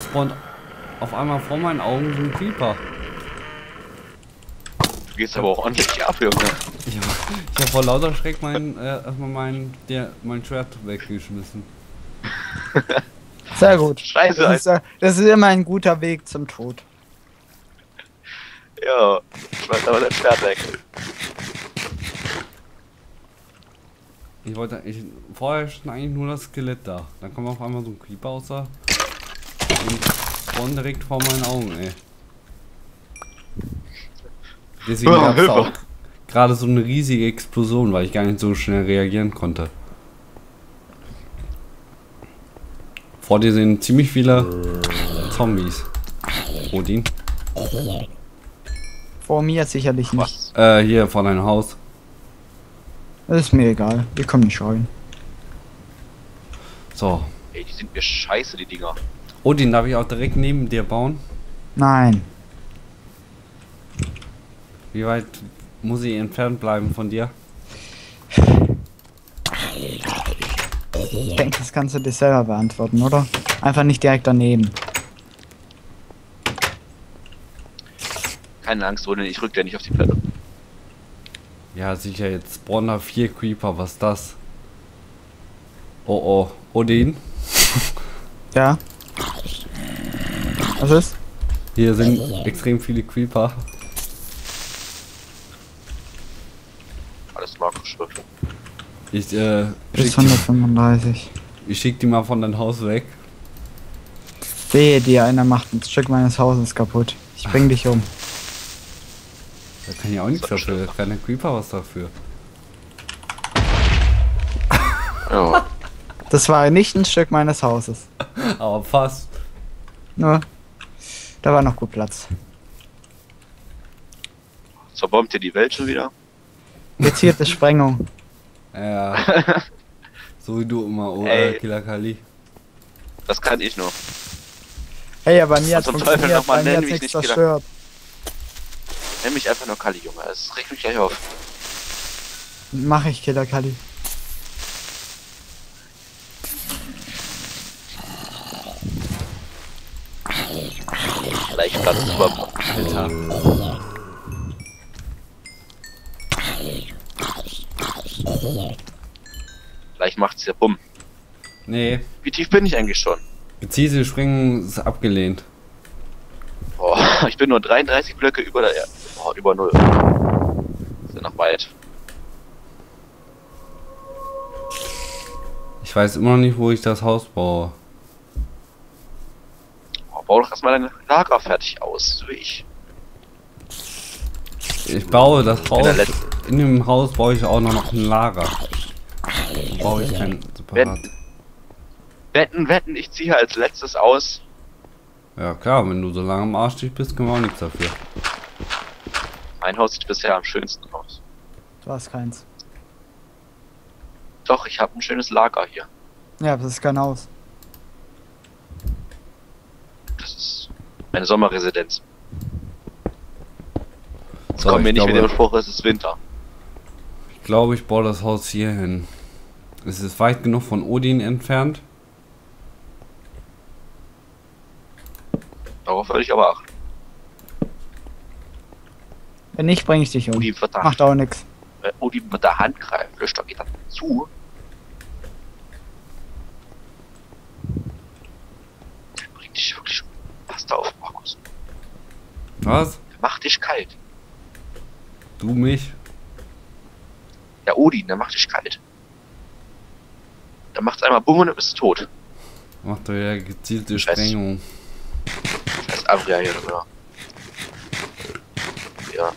spawnt auf einmal vor meinen Augen so ein Creeper. Du gehst aber auch ordentlich ab, Junge. Ich hab vor lauter Schreck erstmal mein Schwert weggeschmissen. Sehr gut. Scheiße, Das ist immer ein guter Weg zum Tod. Ja, schmeiß aber dein Schwert weg. Vorher stand eigentlich nur das Skelett da. Dann kommt auf einmal so ein Creeper aus da und spawn direkt vor meinen Augen, ey. Deswegen gab es auch gerade so eine riesige Explosion, weil ich gar nicht so schnell reagieren konnte. Vor dir sind ziemlich viele Zombies. Odin. Vor mir sicherlich nicht. Hier vor deinem Haus. Das ist mir egal. Wir kommen nicht rein. So. Ey, die sind mir scheiße, die Dinger. Odin, darf ich auch direkt neben dir bauen? Nein. Wie weit muss ich entfernt bleiben von dir? Ich denke, das kannst du dir selber beantworten, oder? Einfach nicht direkt daneben. Keine Angst, Odin, ich rück dir nicht auf die Platte. Ja, sicher, jetzt spawnen da 4 Creeper, was ist das? Oh oh, Odin? Ja. Was ist? Hier sind extrem viele Creeper. Alles Markus-Schrift. Ich Bis 135. schick die mal von deinem Haus weg. Wehe dir, einer macht ein Stück meines Hauses kaputt. Ich bring dich um. Da kann ich auch nichts dafür, da kann der Creeper was dafür. Ja. Das war nicht ein Stück meines Hauses. Aber fast. Nur, da war noch gut Platz. Zerbombt ihr die Welt schon wieder? Gezielte Sprengung. Ja. So wie du immer, oh, Ey. Killer Kali. Das kann ich nur. Hey, aber mir hat Zum Teufel funktioniert, nochmal, bei mir nenn hat mich nichts nicht zerstört. Nenn mich einfach nur Kali, Junge. Es regt mich gleich auf. Mach ich, Killer Kali. Gleich Platz über. Alter. Gleich macht's ja bumm. Nee, Wie tief bin ich eigentlich schon? gezielte Springen ist abgelehnt. Boah, ich bin nur 33 Blöcke über der Erde. Boah, über 0. Sind noch weit. Ich weiß immer noch nicht, wo ich das Haus baue. Boah, bau doch erstmal deine Lager fertig aus, so wie ich. Ich baue das Haus. der Letzte. In dem Haus baue ich auch noch ein Lager. Baue ich kein separat. Wetten, ich ziehe als letztes aus. Ja klar, wenn du so lange am Arschstich bist, können wir auch nichts dafür. Mein Haus sieht bisher am schönsten aus. Du hast keins. Doch, ich habe ein schönes Lager hier. Ja, das ist kein Haus. Das ist meine Sommerresidenz. Jetzt So, kommen wir ich nicht mit glaube- dem Spruch, es ist Winter. Ich glaube, ich baue das Haus hier hin. Es ist weit genug von Odin entfernt. Darauf würde ich aber achten. Wenn nicht, bring ich dich um. Odin wird da, Macht auch nix. Odin mit der Hand greifen. Löscht doch geht dann zu. Der bringt dich wirklich um. Pass da auf, Markus. Was? Der macht dich kalt. Du mich? Der Odin, der macht dich kalt. Der macht's einmal bumm und dann bist du tot. Macht doch ja gezielte Scheiße. Sprengung. Das ist Avria hier, oder? Ja.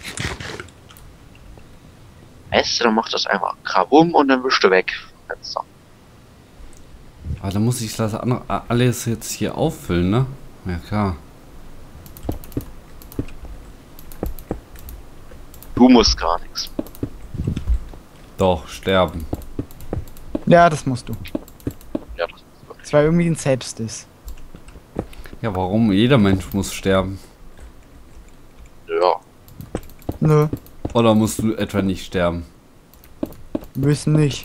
Weißt du, dann macht das einmal krabum und dann bist du weg. Fenster. Aber dann muss ich das andere, alles jetzt hier auffüllen, ne? Ja klar. Du musst gar nichts. Doch, sterben. Ja, das musst du. Ja, das ist wirklich. Das war irgendwie ein Selbstdiss. Ja, warum? Jeder Mensch muss sterben. Ja. Nö, Oder musst du etwa nicht sterben? müssen nicht.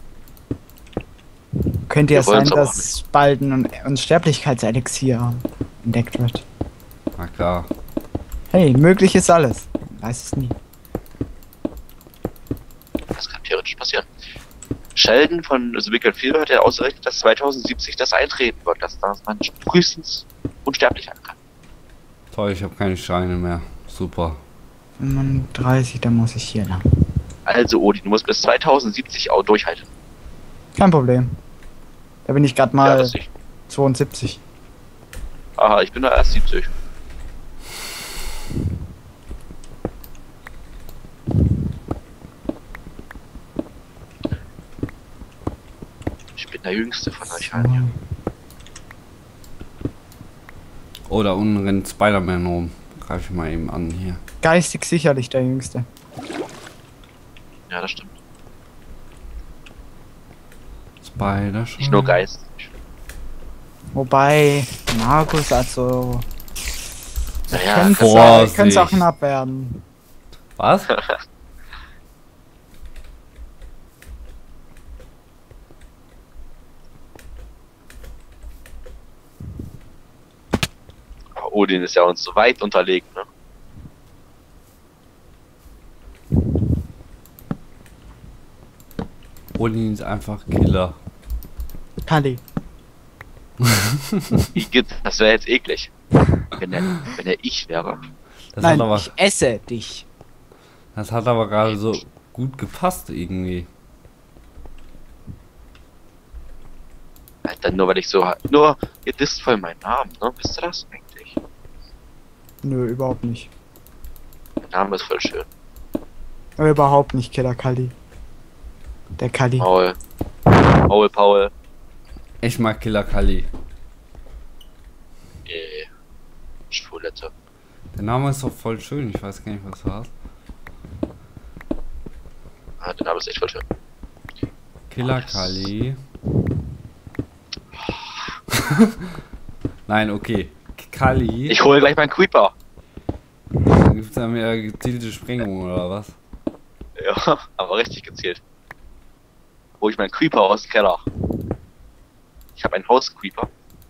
Könnte ja Wir sein, wollen's aber dass bald ein Unsterblichkeitselixier haben. entdeckt wird. Na klar. Hey, möglich ist alles. Weiß es nie. Das kann theoretisch passieren. Sheldon von The Big Bang Theory hat ja ausgerechnet, dass 2070 das eintreten wird, dass man frühestens unsterblich werden kann. Toll, ich habe keine Steine mehr. Super. 35, dann muss ich hier lang. Also Odin, du musst bis 2070 auch durchhalten. Kein Problem. Da bin ich gerade Ja, mal das ich. 72. Aha, ich bin da erst 70. Ich bin der Jüngste von euch allen. Oh, da unten rennt Spider-Man rum. Greif ich mal eben an hier. Geistig sicherlich der Jüngste. Ja, das stimmt. Spider Nicht nur Geist. Wobei, Markus, also. Naja, Vorsicht. Könnte auch knapp werden. Was? Odin ist ja uns so weit unterlegen, ne? Odin ist einfach Killer. Kali. Wie geht's? Das wäre jetzt eklig. Wenn er ich wäre. Das Nein, ich esse dich. hat aber gerade so gut gepasst irgendwie. Alter, nur weil ich so. Nur, ihr disst voll meinen Namen, ne? Wisst ihr das eigentlich? Nö, überhaupt nicht. Mein Name ist voll schön. Überhaupt nicht, Killer Kali. Der Kali. Paul. Paul. Ich mag Killer Kali. Schwulette. Der Name ist doch voll schön. Ich weiß gar nicht, was du hast. Ah, der Name ist echt voll schön. Killer Kali. Nein, okay. Kali. Ich hole gleich meinen Creeper. Gibt es da mehr gezielte Sprengungen oder was? Ja, aber richtig gezielt. Hol ich meinen Creeper aus dem Keller. Ich habe einen Haus-Creeper.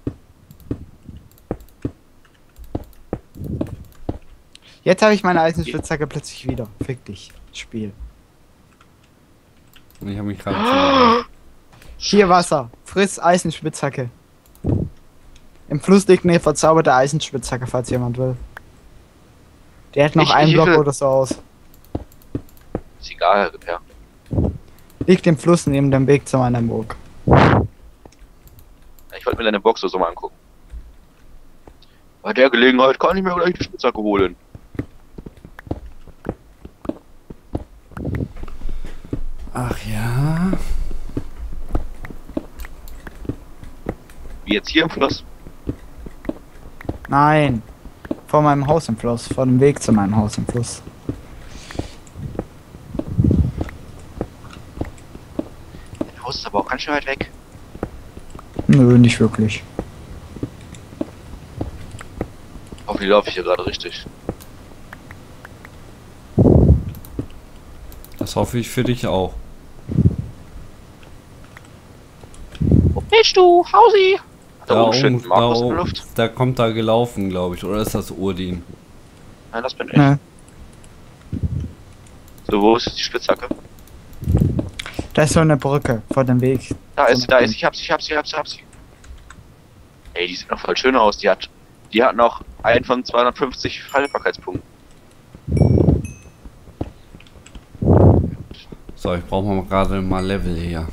Jetzt habe ich meine Eisenspitzhacke plötzlich wieder. Fick dich, Spiel. Und ich habe mich gerade. Hier Wasser. Friss Eisenspitzhacke. Im Fluss liegt eine verzauberte Eisenspitzhacke, falls jemand will. Der hat noch einen Block oder so aus. Ist egal, ja. Liegt im Fluss neben dem Weg zu meiner Burg. Ich wollte mir deine Box so mal angucken. Bei der Gelegenheit kann ich mir gleich die Spitzhacke holen. Ach ja. Wie jetzt hier im Fluss? Nein. Vor meinem Haus im Fluss. Vor dem Weg zu meinem Haus im Fluss. Dein Haus ist aber auch ganz schön weit weg. Nö, nicht wirklich. Hoffentlich laufe ich hier gerade richtig. Das hoffe ich für dich auch. Wo bist du, Hausi? Da oben steht oben, Markus in der Luft. da kommt da gelaufen, glaube ich. Oder ist das Odin? Nein, das bin ich. Ne. So, wo ist die Spitzhacke? Da ist so eine Brücke vor dem Weg. Da ist sie, ich hab sie. Ey, die sieht noch voll schön aus. Die hat noch einen von 250 Haltbarkeitspunkten. So, ich brauche mal gerade mal Level hier.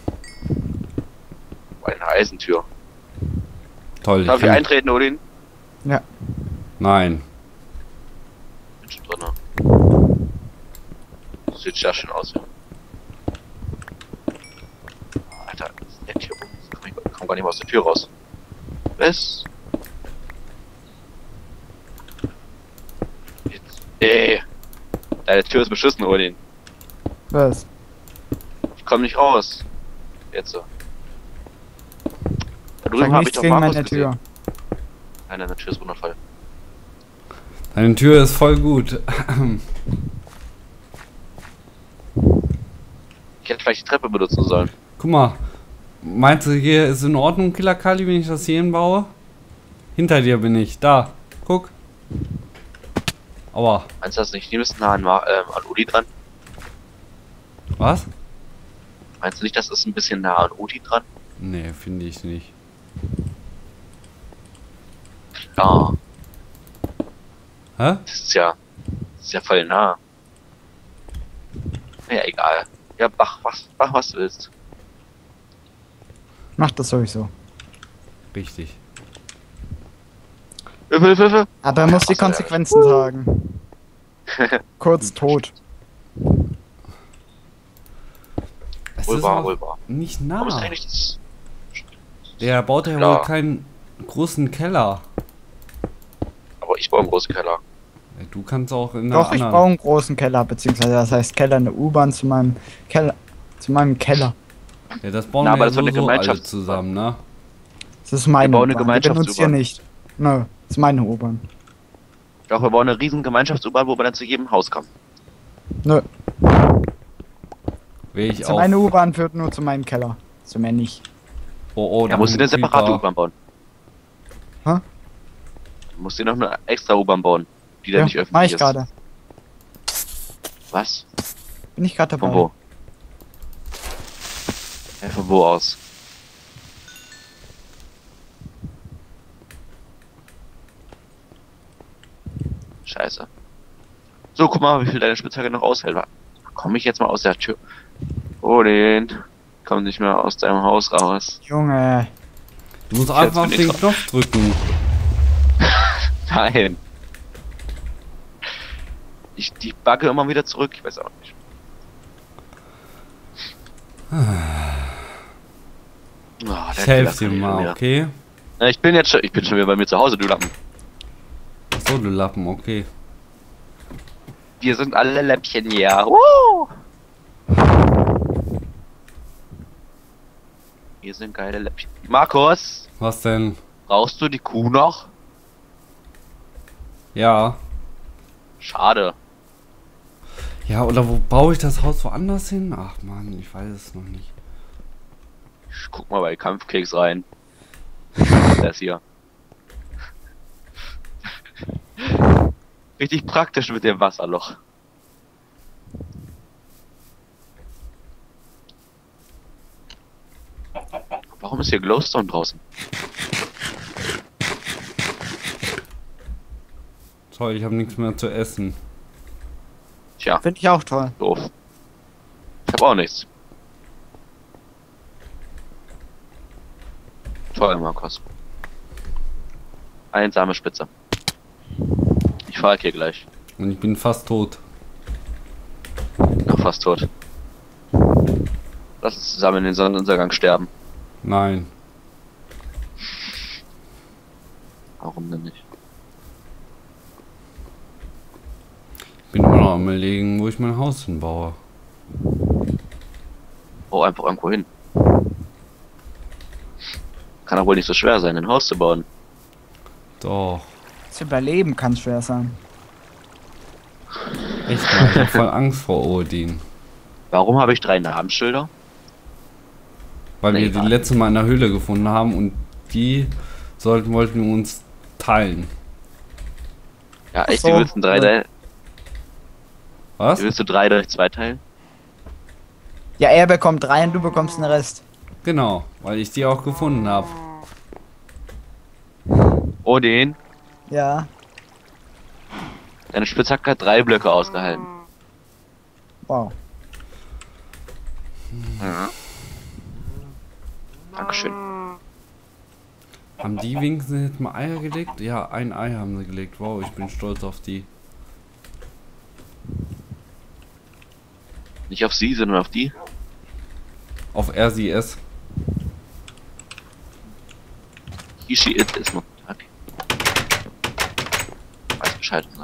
Eine Eisentür. Toll. Darf ich eintreten, Odin? Ja. Nein. Bin schon drin. Sieht ja schön aus, ja. Alter, das ist nett hier rum. Ich komm gar nicht mehr aus der Tür raus. Was? Jetzt. Ey. Deine Tür ist beschissen, Odin. Was? Ich komm nicht raus. Jetzt so. Da drüben Sag hab ich nichts doch gegen Markus meine Tür. gesehen. Nein, deine Tür ist wundervoll. Deine Tür ist voll gut. Ich hätte vielleicht die Treppe benutzen sollen. Guck mal. Meinst du, hier ist in Ordnung, Killer Kali, wenn ich das hier hinbaue? Hinter dir bin ich. Da. Guck. Aua. Meinst du das nicht? Die müssen nah an Udi dran. Was? Meinst du nicht, das ist ein bisschen nah an Udi dran? Nee, finde ich nicht. Ja, Hä? das ist ja voll nah. Ja, egal. Ja, mach was du willst. Macht das sowieso. Richtig. Hilfe. Aber er muss die Ach so, ja. Konsequenzen tragen. Kurz tot. Es Wohl ist wahr, auch wohl wahr. nicht Warum ist nah. eigentlich das? Der baut ja Ja. wohl keinen großen Keller. Aber ich baue einen großen Keller. Du kannst auch in einer Doch, ich anderen... baue einen großen Keller, beziehungsweise das heißt Keller, eine U-Bahn zu meinem Keller. Zu meinem Keller. Ja, das bauen Na, wir aber ja das war eine so alle Gemeinschafts- zusammen, ne? Das ist meine bauen eine U-Bahn. Die benutzt ihr Gemeinschafts-U-Bahn. nicht. Nö, das ist meine U-Bahn. Doch, wir bauen eine riesen Gemeinschafts-U-Bahn, wo man dann zu jedem Haus kommt. Nö, Will ich also auch. meine U-Bahn führt nur zu meinem Keller. Zu mir nicht. Oh, Da musst du eine separate U-Bahn bauen. Hä? Du musst dir noch eine extra U-Bahn bauen, die dann Ja, nicht öffentlich mach ich ist. gerade. Was? Bin ich gerade dabei. Von wo? Ja, von wo aus? Scheiße. So, guck mal, wie viel deine Spitzhacke noch aushält. Komme ich jetzt mal aus der Tür? Oh, komm nicht mehr aus deinem Haus raus. Junge. Du musst Jetzt einfach auf bin ich den dran. Knopf drücken. Nein. Die bugge immer wieder zurück, ich weiß auch nicht. Oh, der Ich helfe dir Killer kann mal, wieder. okay? Ja, ich bin schon wieder bei mir zu Hause, du Lappen. So, du Lappen, okay. Wir sind alle Läppchen hier. Woo! Wir sind geile Läppchen. Markus, Was denn? brauchst du die Kuh noch? Ja. Schade. Ja, oder wo baue ich das Haus woanders hin? Ach man, ich weiß es noch nicht. Ich guck mal bei Kampfkeks rein. Das hier. Richtig praktisch mit dem Wasserloch. Warum ist hier Glowstone draußen? Toll, ich habe nichts mehr zu essen. Tja, Finde ich auch toll. doof. Ich hab auch nichts. Toll, Markus. Einsame Spitze. Ich fahr hier gleich. Und ich bin fast tot. Noch fast tot. Lass uns zusammen in den Sonnenuntergang sterben. Nein. Warum denn nicht? Ich bin immer noch am überlegen, wo ich mein Haus hinbaue. Oh, einfach irgendwo hin. Kann doch wohl nicht so schwer sein, ein Haus zu bauen. Doch. Das Überleben kann schwer sein. Echt mal, ich hab voll Angst vor Odin. Warum habe ich 3 Namensschilder? Weil Nee, wir die warte. letzte Mal in der Höhle gefunden haben und die wollten wir uns teilen. Ja, echt, Ach so, wie willst du 3 ja. teilen? Was? Wie willst du 3 durch 2 teilen? Ja, er bekommt 3 und du bekommst den Rest. Genau, weil ich die auch gefunden habe. Odin, Ja. deine Spitzhacke hat 3 Blöcke ausgehalten. Wow. Ja. Dankeschön. Haben die wenigstens jetzt mal Eier gelegt? Ja, ein Ei haben sie gelegt. Wow, ich bin stolz auf die. Nicht auf sie, sondern auf die. Auf RCS. Ishi It ist noch. Okay. Weiß Bescheid. Ne?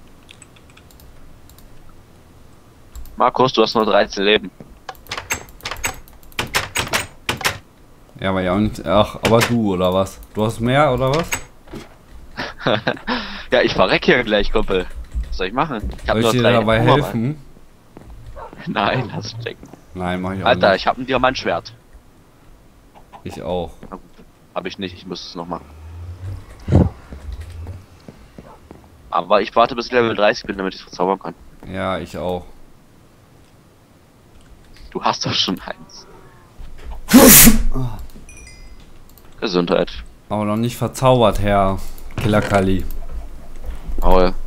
Markus, du hast nur 13 Leben. Ja, aber ja auch nicht. Ach, aber du, oder was? Du hast mehr, oder was? Ja, ich verreck hier gleich, Kumpel. Was soll ich machen? Ich hab Soll ich nur dir 3 dabei Hunger, helfen? Mann. Nein, lass stecken. Nein, mach ich auch Alter, nicht. ich hab ein Diamantschwert. Ich auch. Na gut, hab ich nicht, ich muss es noch machen. Aber ich warte bis ich Level 30 bin, damit ich es verzaubern kann. Ja, ich auch. Du hast doch schon eins. Gesundheit. Aber noch nicht verzaubert, Herr Killer Kali. Paul.